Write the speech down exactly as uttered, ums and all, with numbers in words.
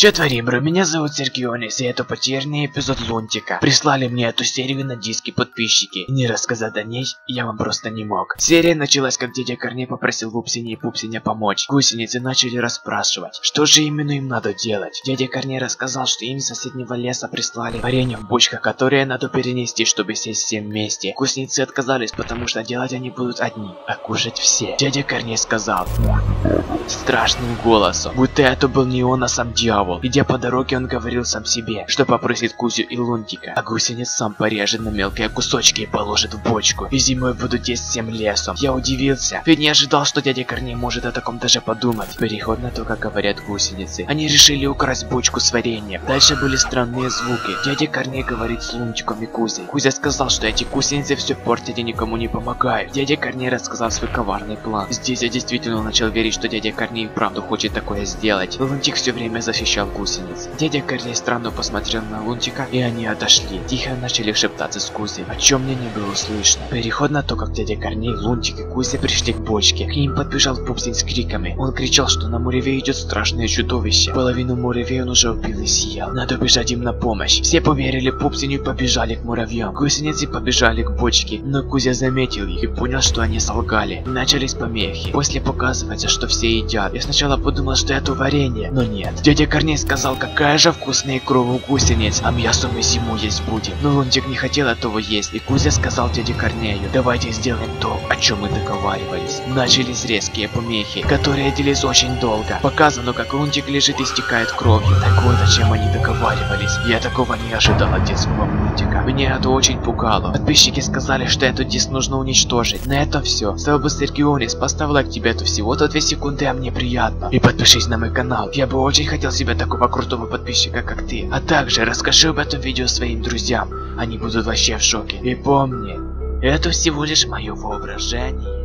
Че творим, бро? Меня зовут Сергионис, и это потерянный эпизод Лунтика. Прислали мне эту серию на диске подписчики. И не рассказать о ней я вам просто не мог. Серия началась, как дядя Корней попросил Вупсине и Пупсине помочь. Гусеницы начали расспрашивать, что же именно им надо делать. Дядя Корней рассказал, что им из соседнего леса прислали варенье в бочках, которое надо перенести, чтобы сесть всем вместе. Гусеницы отказались, потому что делать они будут одни, а кушать все. Дядя Корней сказал страшным голосом, будто это был не он, а сам дьявол. Идя по дороге, он говорил сам себе, что попросит Кузю и Лунтика, а гусениц сам порежет на мелкие кусочки и положит в бочку. И зимой будут есть всем лесом. Я удивился, ведь не ожидал, что дядя Корней может о таком даже подумать. Переход на то, как говорят гусеницы. Они решили украсть бочку с вареньем. Дальше были странные звуки. Дядя Корней говорит с Лунтиком и Кузей. Кузя сказал, что эти гусеницы все портят и никому не помогают. Дядя Корней рассказал свой коварный план. Здесь я действительно начал верить, что дядя Корней правду хочет такое сделать. Лунтик все время защищал гусениц. Дядя Корней странно посмотрел на Лунтика, и они отошли. Тихо начали шептаться с Кузей, о чем мне не было слышно. Переход на то, как дядя Корней, Лунтик и Кузя пришли к бочке. К ним подбежал Пупсин с криками. Он кричал, что на Муравей идет страшное чудовище. Половину Муравей он уже убил и съел. Надо бежать им на помощь. Все поверили Пупсину и побежали к муравьям. Гусеницы побежали к бочке, но Кузя заметил их и понял, что они солгали. Начались помехи. После показывается, что все едят. Я сначала подумал, что это варенье, но нет. Дядя Корней сказал, какая же вкусная икра у гусениц, а мясо мы зиму есть будем. Но Лунтик не хотел этого есть, и Кузя сказал дяде Корнею, давайте сделаем то, о чем мы договаривались. Начались резкие помехи, которые длились очень долго. Показано, как Лунтик лежит и истекает кровью. Так вот, о чем они договаривались. Я такого не ожидал от детского мультика. Меня это очень пугало. Подписчики сказали, что этот диск нужно уничтожить. На этом все. С тобой Сергионис, поставь лайк, тебе это всего-то две секунды, а мне приятно. И подпишись на мой канал. Я бы очень хотел себе такого крутого подписчика, как ты. А также расскажи об этом видео своим друзьям. Они будут вообще в шоке. И помни, это всего лишь мое воображение.